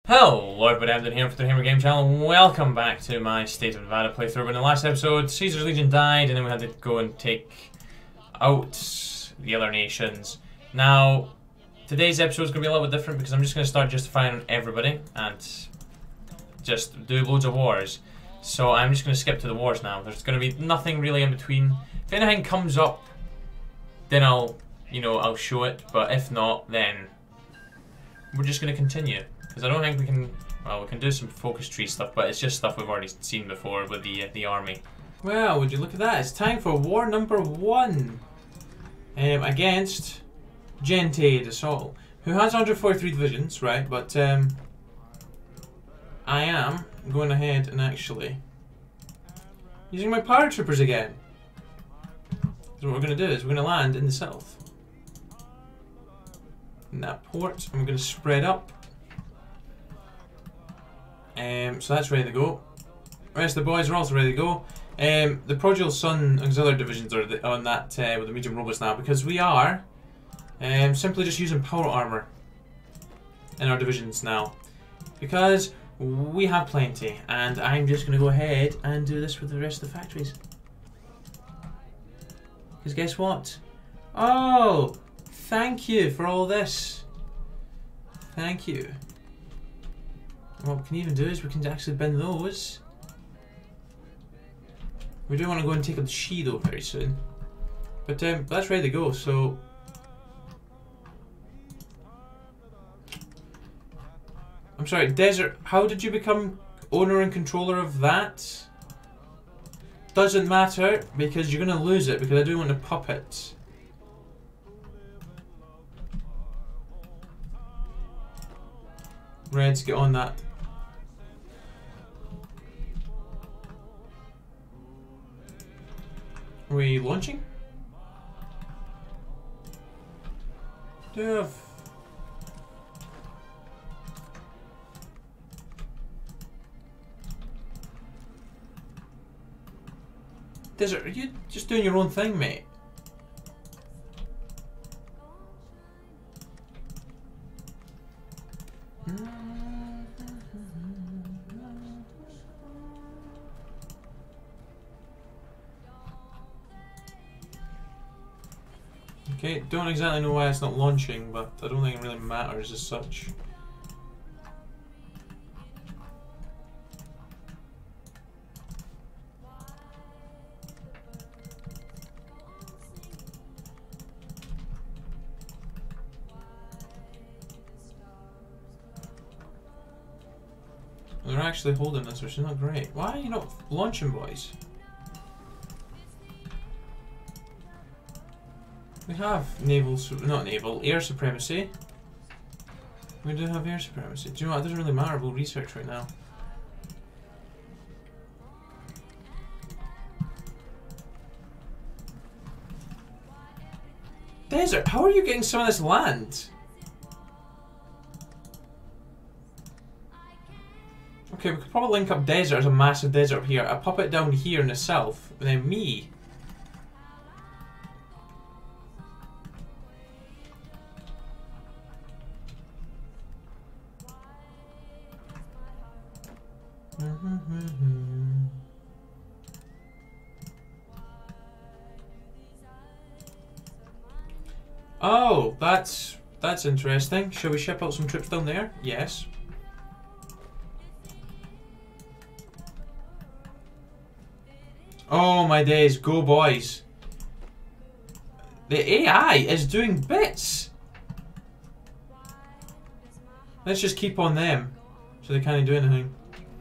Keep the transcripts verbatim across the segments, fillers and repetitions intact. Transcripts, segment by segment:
Hello everybody, I'm Dan here for the Hammer Game Channel. Welcome back to my State of Nevada playthrough. In the last episode, Caesar's Legion died and then we had to go and take out the other nations. Now, today's episode is going to be a little bit different because I'm just going to start justifying everybody and just do loads of wars. So I'm just going to skip to the wars now. There's going to be nothing really in between. If anything comes up, then I'll, you know, I'll show it. But if not, then we're just going to continue. Because I don't think we can, well, we can do some focus tree stuff, but it's just stuff we've already seen before with the uh, the army. Well, would you look at that? It's time for war number one um, against Gente de Sol, who has one hundred forty-three divisions, right? But um, I am going ahead and actually using my paratroopers again. So what we're going to do is we're going to land in the south, in that port, and we're going to spread up. Um, so that's ready to go. The rest of the boys are also ready to go. Um, the Prodigal Son Auxiliary Divisions are the, on that uh, with the medium robots now, because we are um, simply just using power armor in our divisions now. Because we have plenty, and I'm just going to go ahead and do this with the rest of the factories. Because guess what? Oh! Thank you for all this. Thank you. What we can even do is we can actually bend those. We do want to go and take up the Shi though very soon. But um, that's ready to go, so... I'm sorry, Desert, how did you become owner and controller of that? Doesn't matter, because you're going to lose it, because I do want a puppet. Reds, get on that. Are we launching? Do you have... Desert, are you just doing your own thing, mate? Okay, don't exactly know why it's not launching, but I don't think it really matters as such. They're actually holding this, which is not great. Why are you not launching, boys? We have naval, not naval, air supremacy. We do have air supremacy. Do you know what? It doesn't really matter. We'll research right now. Desert, how are you getting some of this land? Okay, we could probably link up Desert as a massive desert up here. A puppet down here in the south, and then me. Oh, that's that's interesting. Shall we ship out some troops down there? Yes. Oh my days, go boys. The A I is doing bits. Let's just keep on them so they can't do anything.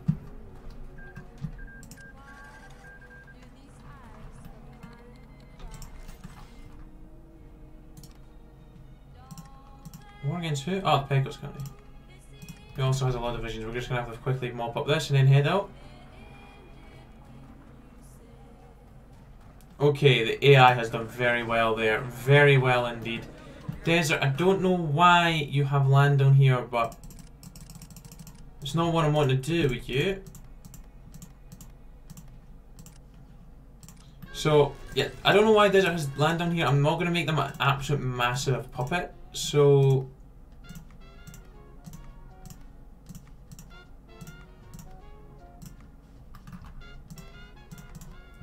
War against who? Oh, the Pecos County. He also has a lot of divisions. We're just going to have to quickly mop up this and then head out. Okay, the A I has done very well there. Very well indeed. Desert, I don't know why you have land down here, but it's not what I want to do with you. So, yeah, I don't know why Desert has land down here. I'm not going to make them an absolute massive puppet. So,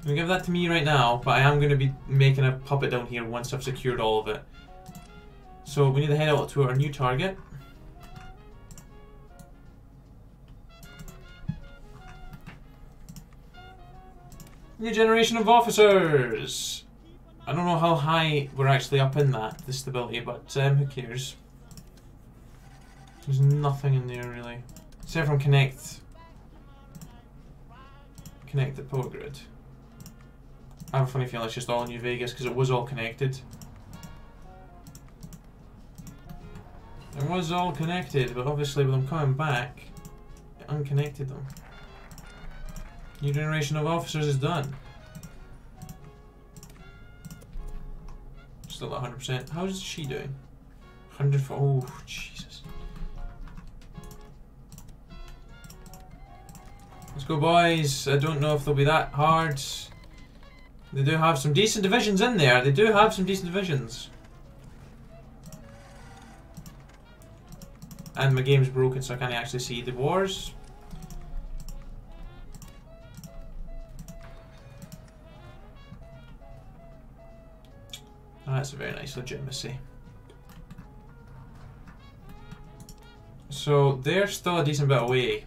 gonna give that to me right now, but I am gonna be making a puppet down here once I've secured all of it. So we need to head out to our new target. New generation of officers! I don't know how high we're actually up in that, the stability, but um, who cares? There's nothing in there really. Except from Connect. Connect the Power Grid. I have a funny feeling it's just all New Vegas because it was all connected. It was all connected, but obviously with them coming back, it unconnected them. New generation of officers is done. Still at one hundred percent. How is she doing? one hundred for. Oh, Jesus. Let's go, boys. I don't know if they'll be that hard. They do have some decent divisions in there. They do have some decent divisions. And my game's broken, so I can't actually see the wars. That's a very nice legitimacy. So they're still a decent bit away.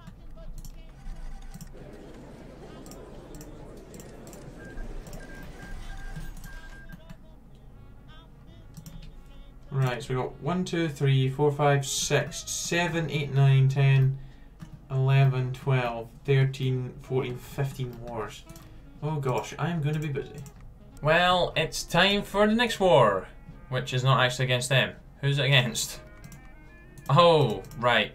Right, so we got one, two, three, four, five, six, seven, eight, nine, ten, eleven, twelve, thirteen, fourteen, fifteen wars. Oh gosh, I am going to be busy. Well, it's time for the next war, which is not actually against them. Who's it against? Oh, right.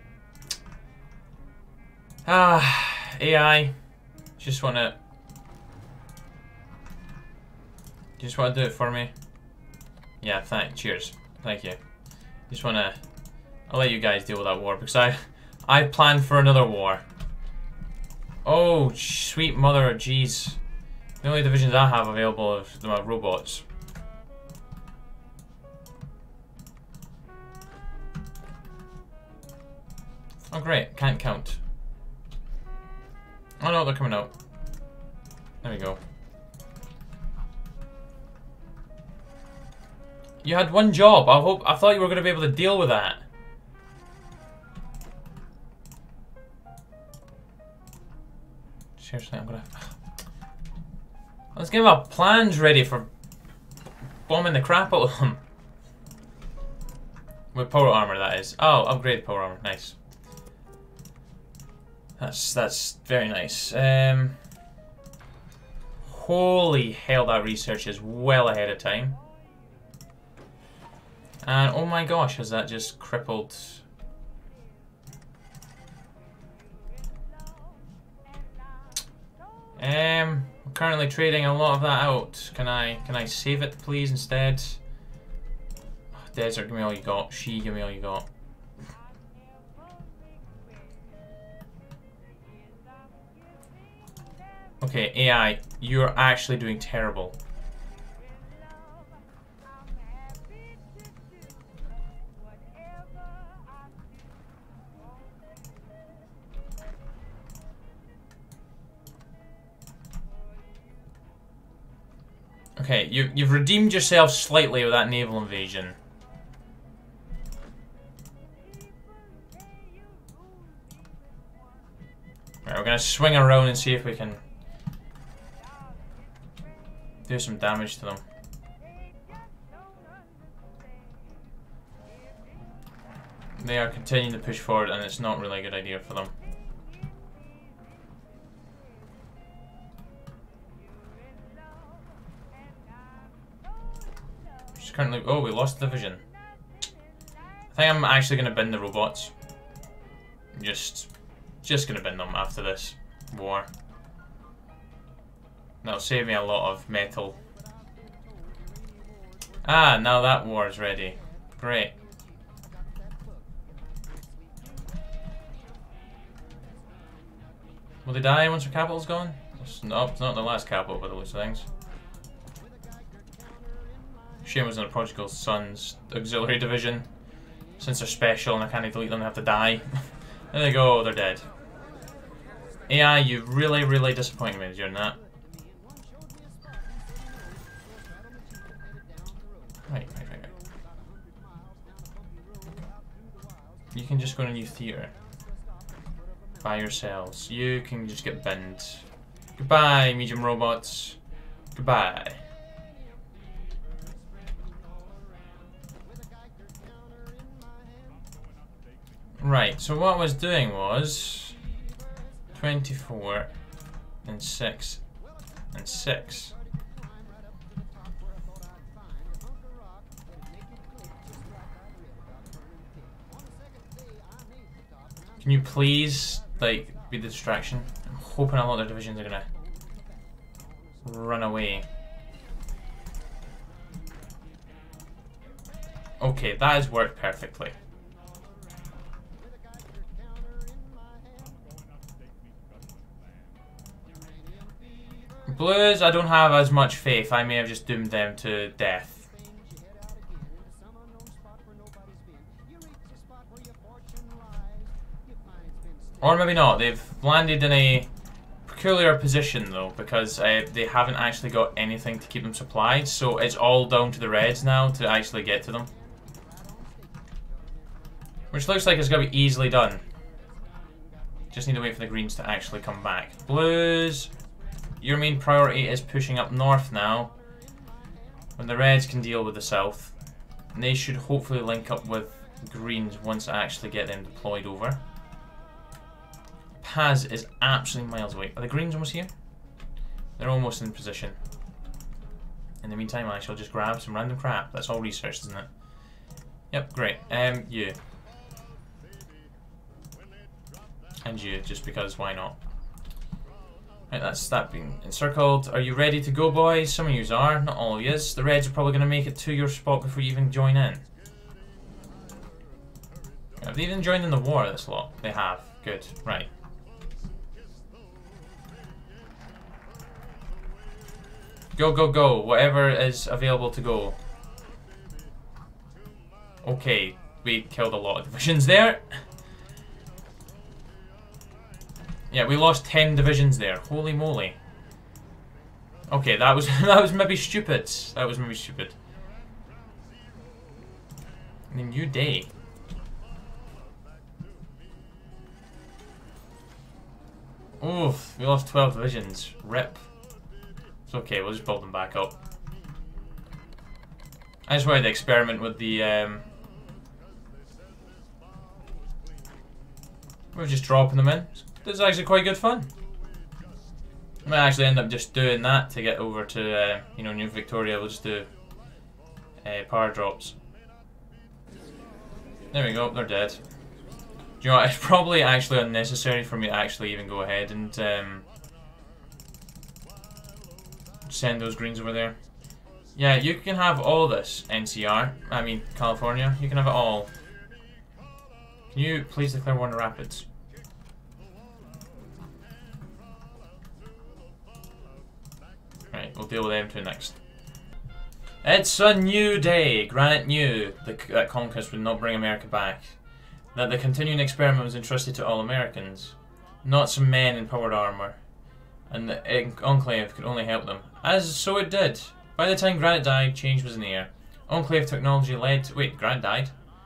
Ah, A I. Just wanna... Just wanna do it for me? Yeah, thank. Cheers. Thank you. Just wanna... I'll let you guys deal with that war, because I... I planned for another war. Oh, sweet mother of jeez. The only divisions I have available are my robots. Oh great, can't count. Oh no, they're coming out. There we go. You had one job. I hope I thought you were going to be able to deal with that. Seriously, I'm gonna... Let's get our plans ready for bombing the crap out of them. With power armor, that is. Oh, upgrade power armor. Nice. That's that's very nice. Um, holy hell, that research is well ahead of time. And oh my gosh, has that just crippled... Um, I'm currently trading a lot of that out. Can I can I save it, please, instead? Oh, Desert, give me all you got. She, give me all you got. Okay, A I, you're actually doing terrible. Okay, you, you've redeemed yourself slightly with that naval invasion. Right, we're gonna swing around and see if we can do some damage to them. They are continuing to push forward and it's not really a good idea for them. Currently, oh, we lost the division. I think I'm actually going to bin the robots. Just, just going to bin them after this war. That'll save me a lot of metal. Ah, now that war is ready. Great. Will they die once their capital's gone? It's not, it's not the last capital by the looks of things. Shane was in a Prodigal Sons auxiliary division. Since they're special and I can't delete them, they have to die. There they go, they're dead. A I, you really, really disappointed me during that. You can just go to a new theatre. By yourselves. You can just get binned. Goodbye, medium robots. Goodbye. Right, so what I was doing was twenty-four and six and six. Can you please, like, be the distraction? I'm hoping a lot of divisions are gonna run away. Okay, that has worked perfectly. Blues, I don't have as much faith. I may have just doomed them to death. Or maybe not. They've landed in a peculiar position though, because uh, they haven't actually got anything to keep them supplied, so it's all down to the Reds now to actually get to them. Which looks like it's going to be easily done. Just need to wait for the Greens to actually come back. Blues, your main priority is pushing up north now, when the Reds can deal with the south. And they should hopefully link up with Greens once I actually get them deployed over. Paz is absolutely miles away. Are the Greens almost here? They're almost in position. In the meantime, I shall just grab some random crap. That's all research, isn't it? Yep, great. Um, you. And you, just because, why not? Right, that's that being encircled. Are you ready to go, boys? Some of yous are, not all of yous. The Reds are probably going to make it to your spot before you even join in. Have they even joined in the war, this lot? They have. Good. Right. Go, go, go. Whatever is available to go. Okay, we killed a lot of divisions there. Yeah, we lost ten divisions there. Holy moly. Okay, that was that was maybe stupid. That was maybe stupid. The New Day. Oof, we lost twelve divisions. Rip. It's okay, we'll just build them back up. I just wanted to experiment with the um we're just dropping them in. This is actually quite good fun. I might actually end up just doing that to get over to, uh, you know, New Victoria. We'll just do uh, power drops. There we go, they're dead. Do you know what, it's probably actually unnecessary for me to actually even go ahead and um, send those Greens over there. Yeah, you can have all this, N C R. I mean, California. You can have it all. Can you please declare Warner Rapids? Right, we'll deal with them two next. It's a new day. Granite knew the, that conquest would not bring America back. That the continuing experiment was entrusted to all Americans, not some men in powered armor. And the Enclave could only help them. As so it did. By the time Granite died, change was in the air. Enclave technology led to... Wait, Granite died?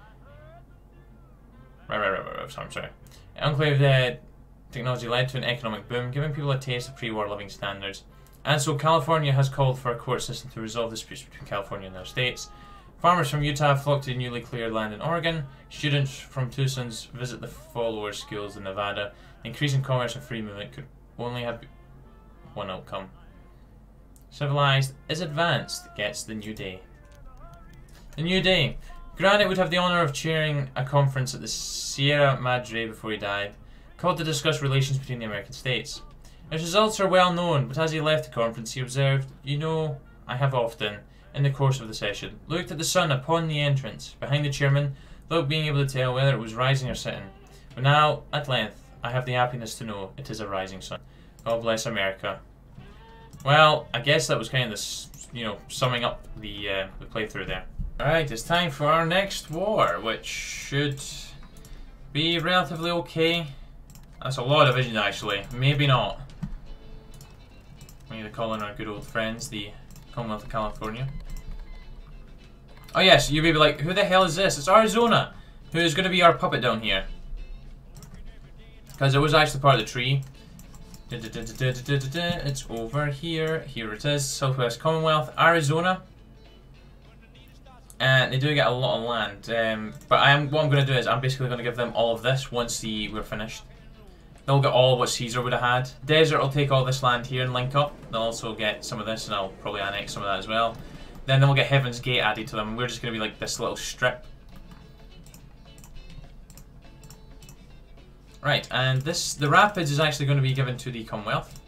Right, right, right, right, right. Sorry, I'm sorry. Enclave uh, technology led to an economic boom, giving people a taste of pre-war living standards. And so California has called for a court system to resolve disputes between California and their states. Farmers from Utah flock to newly cleared land in Oregon. Students from Tucson's visit the follower schools in Nevada. Increasing commerce and free movement could only have one outcome. Civilized is advanced gets the New Day. The New Day. Granite would have the honour of chairing a conference at the Sierra Madre before he died, called to discuss relations between the American states. His results are well known, but as he left the conference he observed, "You know, I have often, in the course of the session, looked at the sun upon the entrance, behind the chairman, without being able to tell whether it was rising or setting. But now, at length, I have the happiness to know it is a rising sun. God bless America." Well, I guess that was kind of this, you know, summing up the, uh, the playthrough there. Alright, it's time for our next war, which should be relatively okay. That's a lot of vision, actually. Maybe not. We need to call in our good old friends, the Commonwealth of California. Oh yes, you may be like, who the hell is this? It's Arizona! who's going to be our puppet down here. Because it was actually part of the tree. It's over here. Here it is. Southwest Commonwealth, Arizona. And they do get a lot of land. Um, but I am what I'm going to do is I'm basically going to give them all of this once the, we're finished. They'll get all what Caesar would have had. Desert will take all this land here and link up. They'll also get some of this, and I'll probably annex some of that as well. Then they'll get Heaven's Gate added to them. We're just going to be like this little strip. Right, and this the Rapids is actually going to be given to the Commonwealth.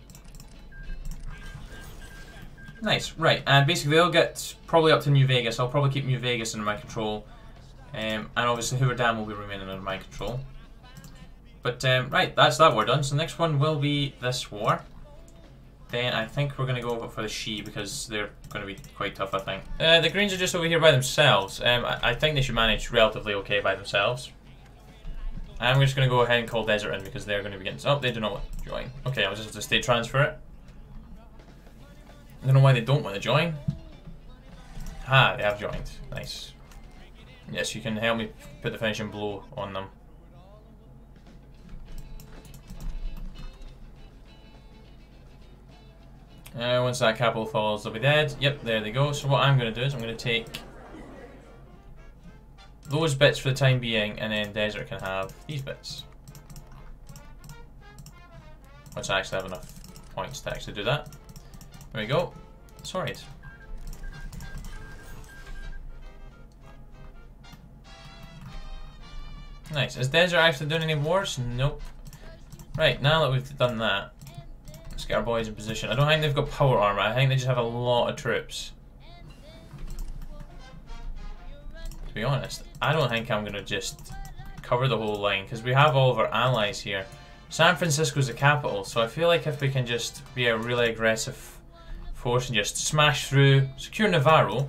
Nice, right, and basically they'll get probably up to New Vegas. I'll probably keep New Vegas under my control. Um, and obviously Hoover Dam will be remaining under my control. But, um, right, that's that war done. So the next one will be this war. Then I think we're going to go for the Shi because they're going to be quite tough, I think. Uh, the Greens are just over here by themselves. Um, I, I think they should manage relatively okay by themselves. I'm just going to go ahead and call Desert in because they're going to be getting... Oh, they do not want to join. Okay, I'll just have to state transfer it. I don't know why they don't want to join. Ah, they have joined. Nice. Yes, you can help me put the finishing blow on them. Uh, once that capital falls, they'll be dead. Yep, there they go. So what I'm going to do is I'm going to take those bits for the time being, and then Desert can have these bits. Once I actually have enough points to actually do that. There we go. Sorry. Nice. Is Desert actually doing any wars? Nope. Right, now that we've done that, let's get our boys in position. I don't think they've got power armor. I think they just have a lot of troops. To be honest, I don't think I'm going to just cover the whole line because we have all of our allies here. San Francisco's the capital, so I feel like if we can just be a really aggressive force and just smash through, secure Navarro,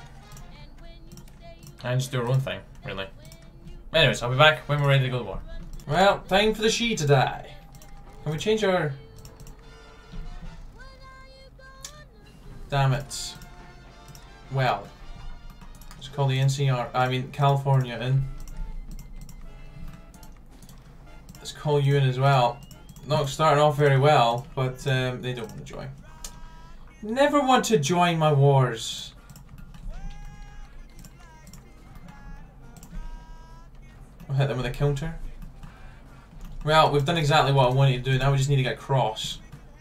and just do our own thing, really. Anyways, I'll be back when we're ready to go to war. Well, time for the Shi to die. Can we change our... Damn it. Well, let's call the N C R, I mean California in. Let's call you in as well. Not starting off very well, but um, they don't want to join. Never want to join my wars. I'll hit them with a counter. Well, we've done exactly what I wanted to do. Now we just need to get cross.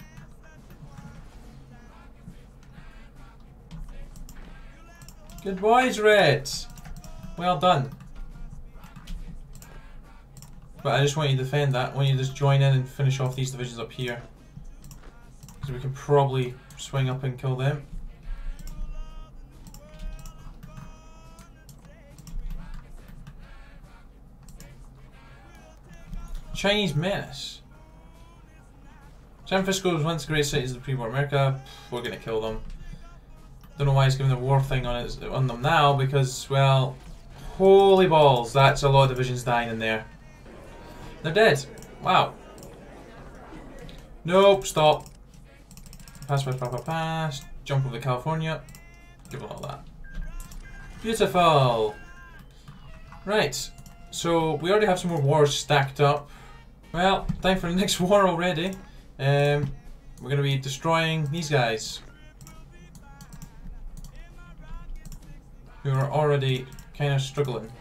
Good boys, Reds. Well done. But I just want you to defend that. I want you to just join in and finish off these divisions up here. So we can probably swing up and kill them. Chinese menace. San Francisco was once the great cities of the pre-war America. We're gonna kill them. Don't know why he's giving the war thing on it on them now because, well, holy balls, that's a lot of divisions dying in there. They're dead. Wow. Nope. Stop. Pass, pass, pass, pass, pass. Jump over to California. Give them all that. Beautiful. Right. So we already have some more wars stacked up. Well, time for the next war already. Um, we're going to be destroying these guys, who are already kind of struggling.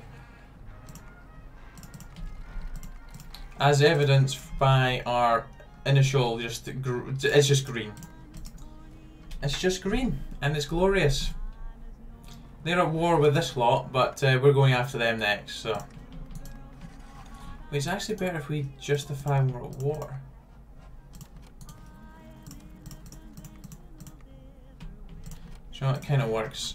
As evidenced by our initial, just gr it's just green. It's just green, and it's glorious. They're at war with this lot, but uh, we're going after them next, so... It's actually better if we justify we're at war. So it kind of works.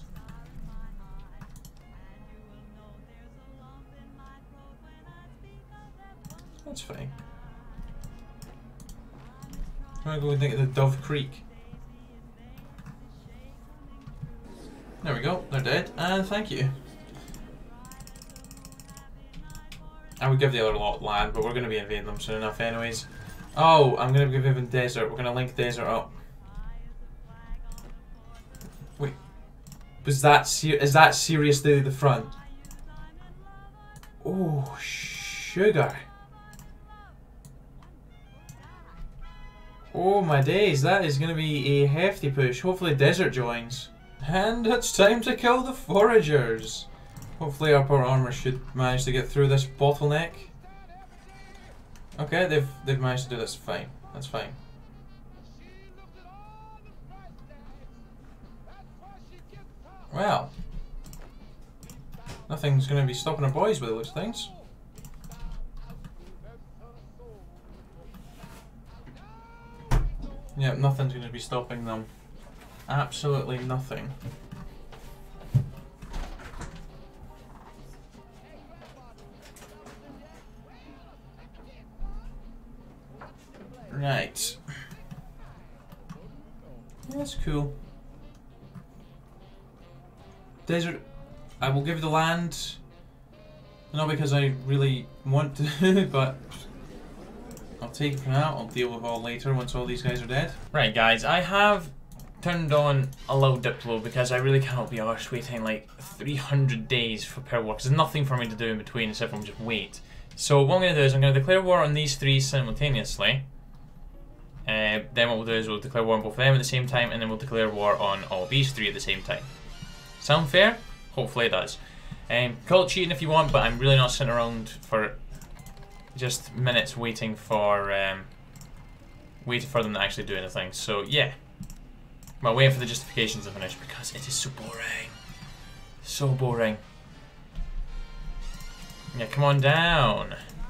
That's fine. I'm gonna go and think of the Dove Creek. There we go, they're dead, and thank you. I would give the other lot land, but we're going to be invading them soon enough anyways. Oh, I'm going to give even Desert. We're going to link Desert up. Wait. Was that ser is that seriously the front? Oh, sugar. Oh my days, that is going to be a hefty push. Hopefully Desert joins. And it's time to kill the foragers. Hopefully our power armor should manage to get through this bottleneck. Okay, they've they've managed to do this. Fine. That's fine. Well, nothing's going to be stopping our boys with those things. Yep, nothing's going to be stopping them. Absolutely nothing. Right. Yeah, that's cool. Desert, I will give the land, not because I really want to, but I'll take it for now. I'll deal with all later once all these guys are dead. Right, guys, I have turned on a low Diplo because I really cannot be arsed waiting like three hundred days for power war. There's nothing for me to do in between except for just wait. So what I'm going to do is I'm going to declare war on these three simultaneously. Uh, then what we'll do is we'll declare war on both of them at the same time, and then we'll declare war on all these three at the same time. Sound fair? Hopefully it does. Um, call it cheating if you want, but I'm really not sitting around for just minutes waiting for um, waiting for them to actually do anything. So yeah, well, waiting for the justifications to finish because it is so boring, so boring. Yeah, come on down.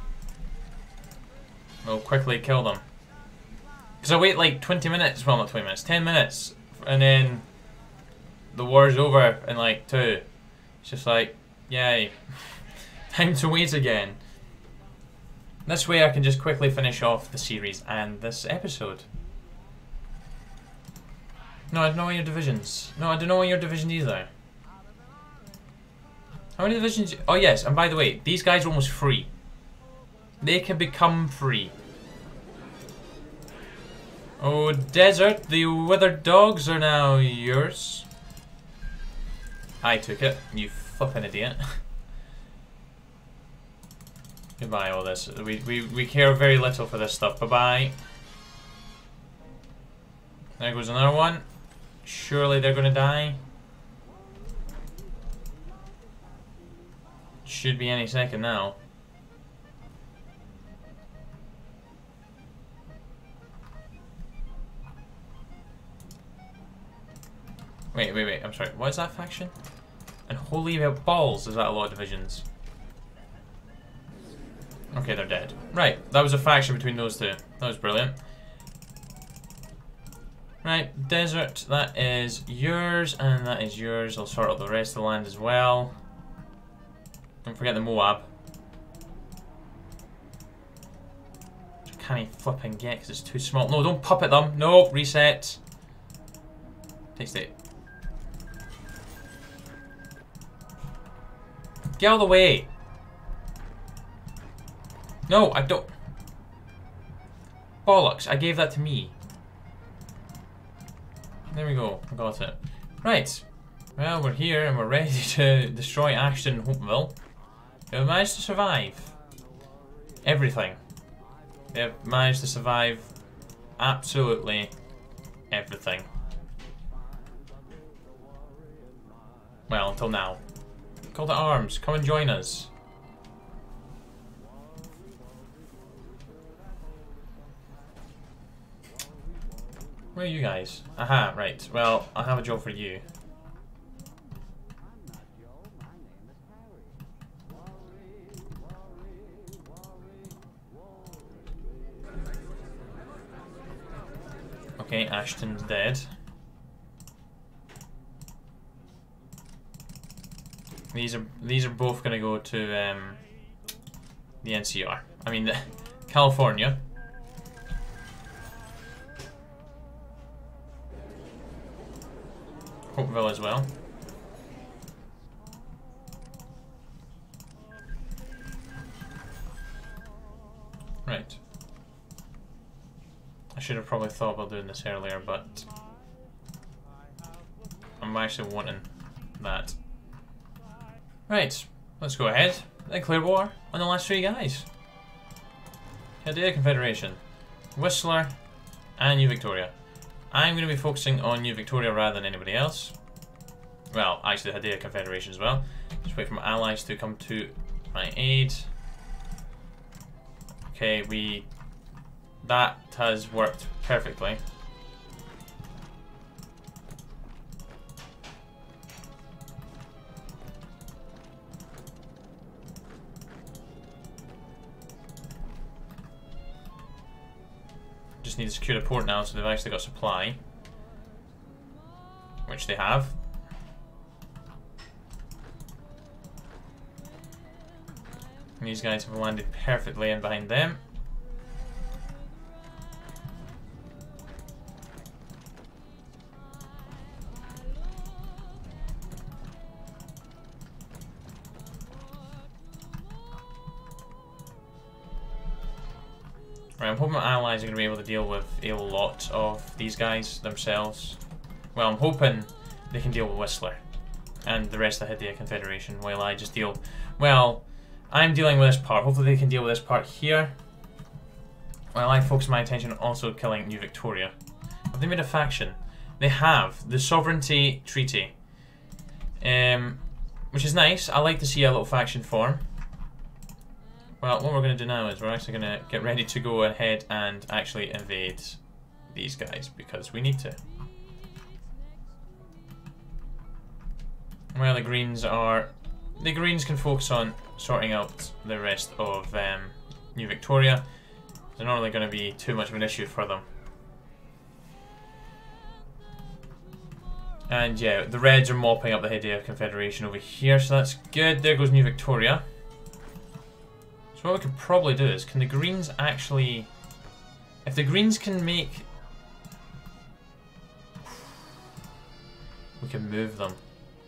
We'll quickly kill them. Because I wait like twenty minutes, well not twenty minutes, ten minutes, and then the war's over in like two. It's just like, yay. Time to wait again. This way I can just quickly finish off the series and this episode. No, I don't know your divisions. No, I don't know your division either. How many divisions? Oh yes, and by the way, these guys are almost free. They can become free. Oh, Desert, the withered dogs are now yours. I took it, you flippin' idiot. Goodbye, all this. We, we, we care very little for this stuff. Bye-bye. There goes another one. Surely they're gonna die. Should be any second now. Wait, wait, wait, I'm sorry. What is that faction? And holy balls, is that a lot of divisions? Okay, they're dead. Right, that was a faction between those two. That was brilliant. Right, Desert, that is yours, and that is yours. I'll sort out the rest of the land as well. Don't forget the Moab. Which I can't even flipping get because it's too small. No, don't puppet them. No, reset. Take state. Get out of the way. No, I don't. Bollocks, I gave that to me. There we go, I got it. Right. Well, we're here and we're ready to destroy Ashton and Hopeville. We have managed to survive everything. We have managed to survive absolutely everything. Well, until now. Call to arms, come and join us. Where are you guys? Aha, right. Well, I have a job for you. Okay, Ashton's dead. These are these are both gonna go to um, the N C R. I mean, the California. Hopeville as well. Right. I should have probably thought about doing this earlier, but I'm actually wanting that. Right, let's go ahead. declare war on the last three guys. Hadea Confederation, Whistler, and New Victoria. I'm going to be focusing on New Victoria rather than anybody else. Well, actually the Hadea Confederation as well. Just wait for my allies to come to my aid. Okay, we... that has worked perfectly. Just need to secure the port now, so they've actually got supply. Which they have. And these guys have landed perfectly in behind them. Right, I'm hoping my allies are going to be able to deal with a lot of these guys themselves. Well, I'm hoping they can deal with Whistler and the rest of the Hadea Confederation while I just deal... Well, I'm dealing with this part. Hopefully they can deal with this part here. While I focus my attention on also killing New Victoria. Have they made a faction? They have. The Sovereignty Treaty. Um, which is nice. I like to see a little faction form. Well, what we're going to do now is we're actually going to get ready to go ahead and actually invade these guys because we need to. Well, the Greens are... The Greens can focus on sorting out the rest of um, New Victoria. They're not really going to be too much of an issue for them. And yeah, the Reds are mopping up the Hadea Confederation over here, so that's good. There goes New Victoria. So what we could probably do is, can the Greens actually... If the Greens can make... We can move them.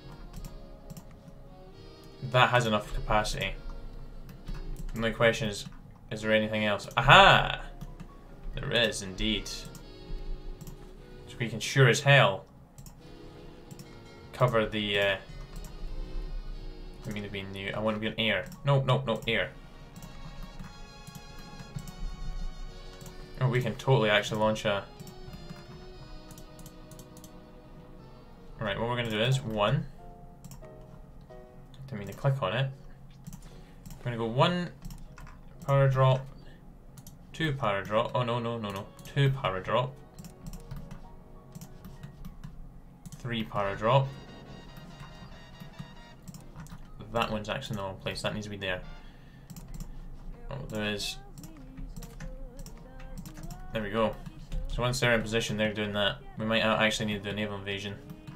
That has enough capacity. The only question is, is there anything else? Aha! There is indeed. So we can sure as hell cover the... Uh, I mean to be new. I want to be on air. No, no, no, air. Oh, we can totally actually launch a... Right, what we're going to do is, one... Didn't mean to click on it. We're going to go one power drop, two power drop. Oh, no, no, no, no. Two power drop. Three power drop. That one's actually in the wrong place. That needs to be there. Oh, there is... There we go. So once they're in position, they're doing that. We might actually need to do a naval invasion.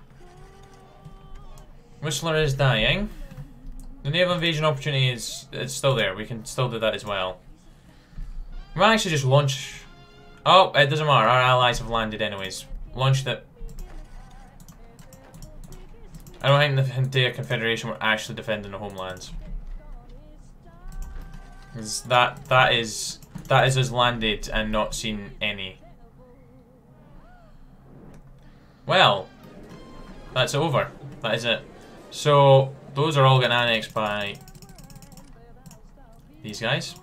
Whistler is dying. The naval invasion opportunity is it's still there. We can still do that as well. We might actually just launch... Oh, it doesn't matter. Our allies have landed anyways. Launched it. I don't think the Hadea Confederation were actually defending the homelands. That that is that is us landed and not seen any. Well, that's over. That is it. So those are all getting annexed by these guys.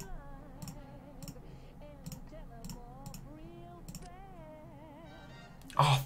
Oh.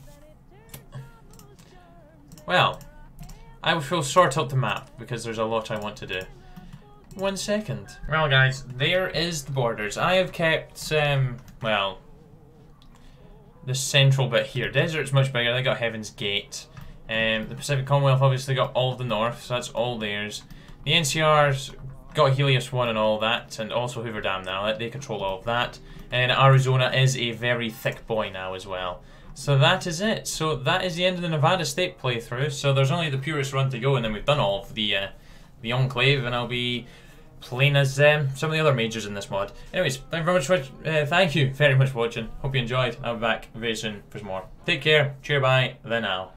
Well, I will sort out the map because there's a lot I want to do. One second. Well, guys, there is the borders. I have kept, um, well, the central bit here. Desert's much bigger. They got Heaven's Gate. Um, the Pacific Commonwealth obviously got all of the north, so that's all theirs. The N C R's got Helios one and all that, and also Hoover Dam now. They control all of that. And Arizona is a very thick boy now as well. So that is it. So that is the end of the Nevada State playthrough. So there's only the purest run to go, and then we've done all of the uh, the Enclave, and I'll be playing as um, some of the other majors in this mod. Anyways, thank you very much for uh, thank you very much for watching. Hope you enjoyed. I'll be back very soon for some more. Take care. Cheer bye. Then now.